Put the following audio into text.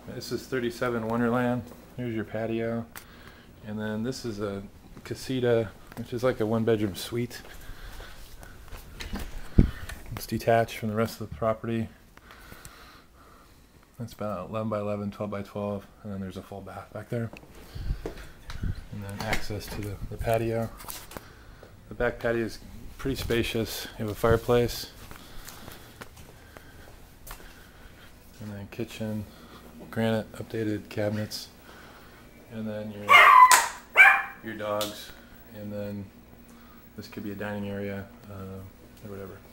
This is 37 Wonderland. Here's your patio. And then this is a casita, which is like a one-bedroom suite. It's detached from the rest of the property. It's about 11 by 11, 12 by 12, and then there's a full bath back there. And then access to the patio. The back patio is pretty spacious. You have a fireplace. And then kitchen, granite updated cabinets. And then your dogs. And then this could be a dining area or whatever.